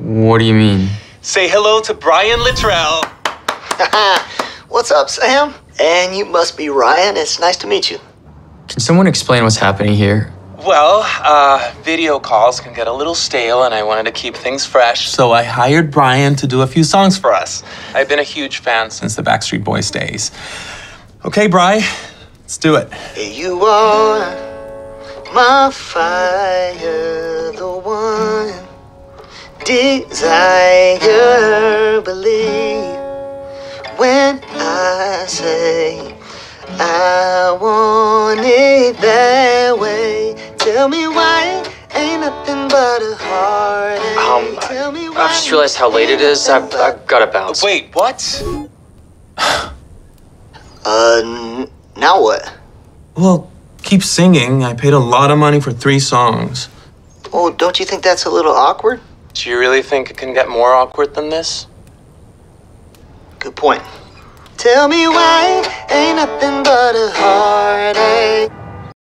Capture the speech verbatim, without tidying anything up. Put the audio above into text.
What do you mean? Say hello to Brian Littrell. What's up, Sam? And you must be Ryan. It's nice to meet you. Can someone explain what's happening here? Well, uh, video calls can get a little stale, and I wanted to keep things fresh, so I hired Brian to do a few songs for us. I've been a huge fan since the Backstreet Boys days. Okay, Bri, let's do it. You are my fire, the one desire, believe when I say I want it that way. Tell me why ain't nothing but a heartache. Um, Tell me why I've just realized how late it is. I've, I've got to bounce. Wait, what? Uh, n- now what? Well, keep singing. I paid a lot of money for three songs. Oh, don't you think that's a little awkward? Do you really think it can get more awkward than this? Good point. Tell me why ain't nothing